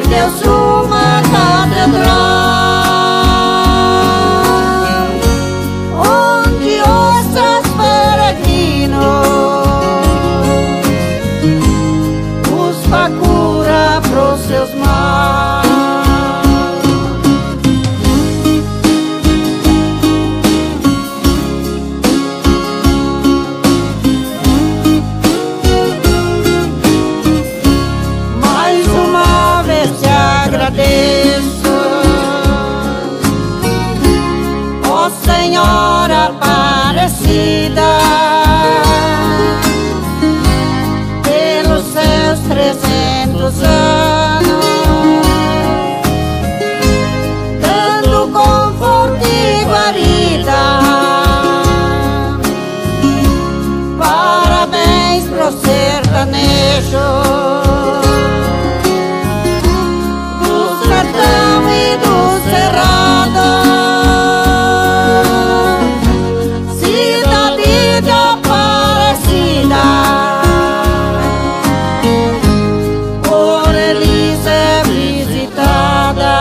Deus uma catedral, onde ossos peregrinos busca cura pros seus males. Agradeço, ó Senhora Aparecida, pelos seus 300 anos, dando conforto e guarida. Parabéns pro sertanejo e do Cerrado, cidade de Aparecida, por eles é visitada.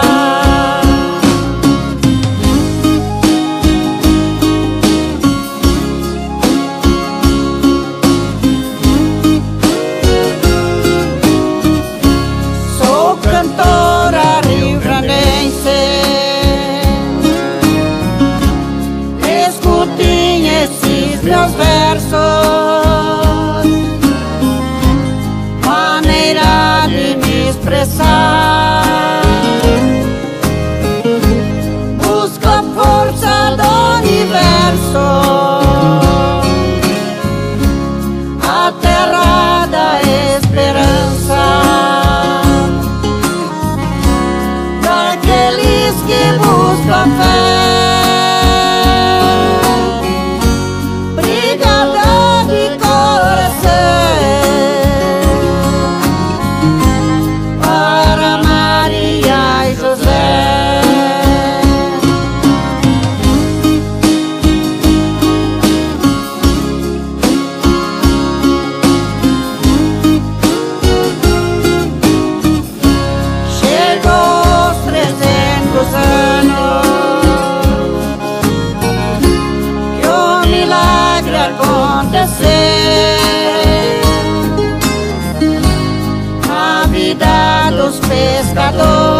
Sou cantora rio-grandense, escutem esses meus versos, maneira de me expressar. Busca a força do universo, a terra da esperança, aqueles que buscam fé, brigada de coração, para Maria e José. Chegou os 300 anos que o milagre aconteceu na vida dos pescadores.